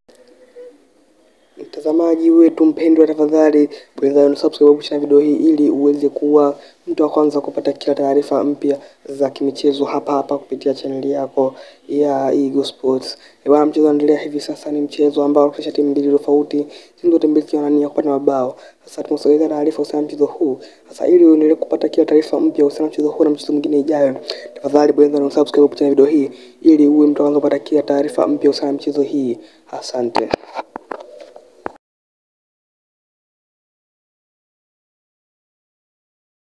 Mtazamaji wetu mpendwa, tafadhali bonyeza subscribe chini video hii ili uweze kuwa mtu wa kwanza kupata kila taarifa mpya za kimichezo hapa kupitia channel yako ya Eagle Sports. Bwana, mchezo unaendelea hivi sasa ni mchezo ambao kisha timu mbili tofauti, timu zote mbili zinania kupata mabao. Sasa tunasogeza taarifa kuhusu mchezo huu. Sasa ili uendelee kupata kila taarifa mpya kuhusu mchezo huu na mchezo mwingine ijayo, tafadhali bonyeza subscribe chini video hii ili uwe mtu wa kwanza kupata kila taarifa mpya kuhusu mchezo hii. Asante.